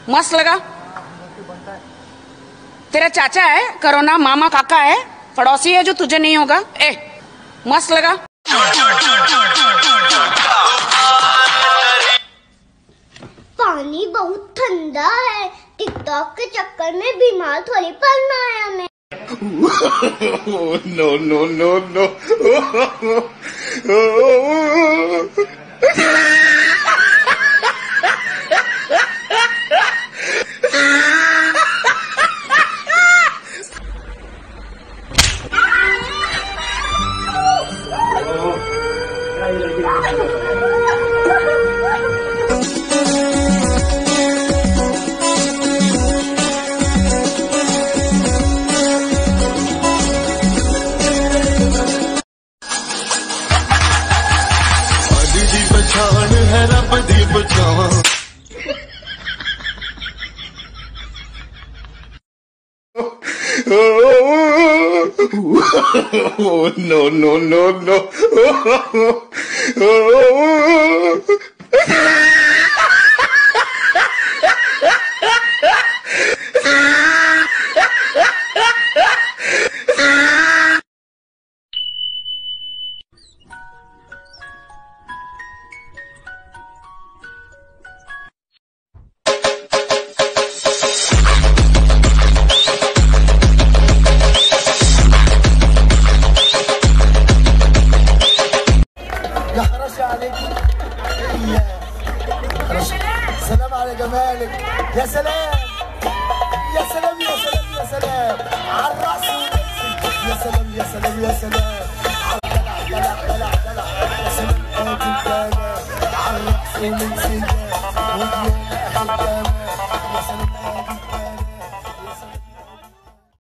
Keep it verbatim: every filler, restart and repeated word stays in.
मस्त लगा। तेरा चाचा है करोना, मामा काका है, पड़ोसी है जो तुझे नहीं होगा। ए मस्त लगा। पानी बहुत ठंडा है, टिकटॉक के चक्कर में बीमार थोड़ी पड़ना है हमें। No no no no. पछाण है रब दी पछाण। No no no no. سلام على جمالك. يا سلام يا سلام يا سلام يا سلام على الراس والرجل. يا سلام يا سلام يا سلام دلع دلع دلع دلع. يا سلام قاتل دلع على الراس والرجل. وديانا اخي